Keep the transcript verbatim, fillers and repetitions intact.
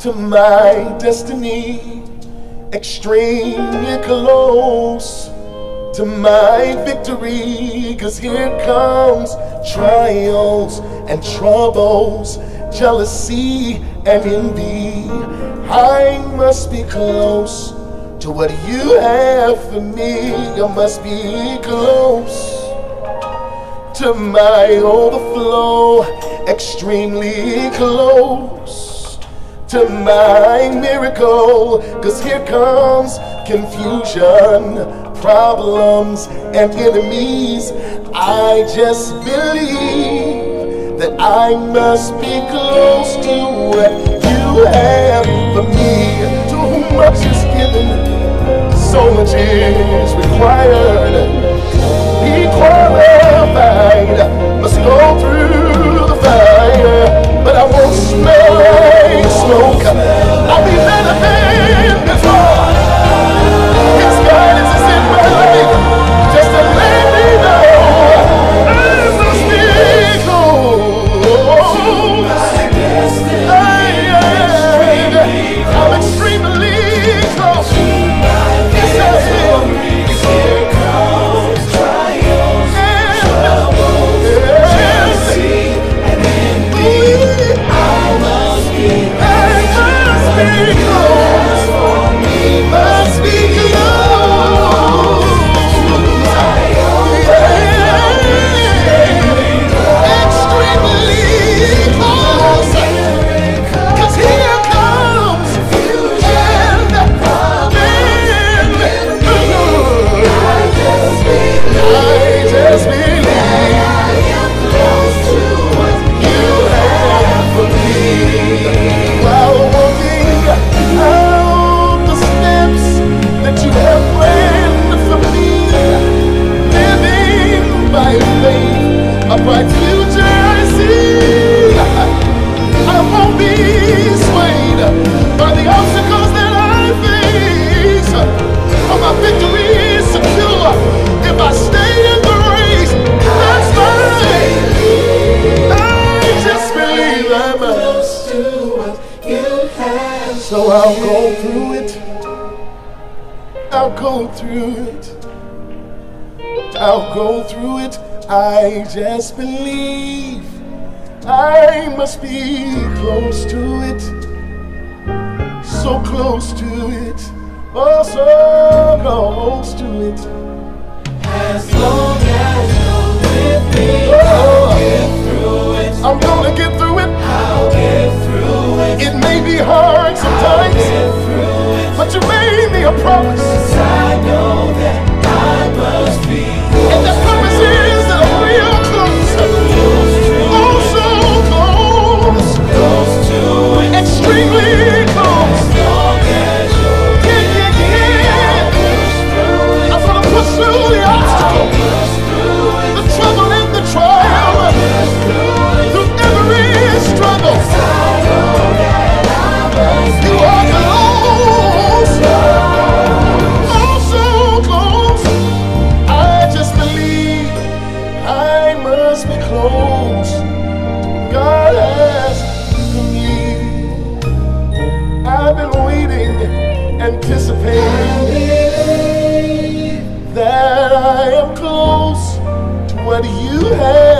to my destiny, extremely close to my victory. Cause here comes trials and troubles, jealousy and envy. I must be close to what you have for me. I must be close to my overflow, extremely close to my miracle. Cause here comes confusion, problems and enemies. I just believe that I must be close to what you have for me. To whom much is given, so much is required. Be qualified, must go through the fire, but I won't smell like smoke. I'll be better than before. His guidance is in my life, just to let me know I must be close. I'm extremely close. Yes, I will. A bright future I see. I won't be swayed by the obstacles that I face. For my victory is secure if I stay in the race. That's mine. I just believe I'm close to what you have. So I'll go through it. I'll go through it. I'll go through it. I just believe I must be close to it, so close to it, oh so close to it. As long as you're with me, oh, I'll get through it. I'm gonna get through it. I'll get through it. It may be hard sometimes, I'll get through it. But you made me a promise. I know that I must be close. And that promise is that I'm real close. Close to oh, so close. Close to it. Extremely close. As long as you're yeah, yeah, yeah. I'm gonna push through the obstacle, the trouble and the trial, through every struggle. You are close. Oh, so close. I just believe I must be close to what God has for me. I've been waiting, anticipating that I am close to what you have.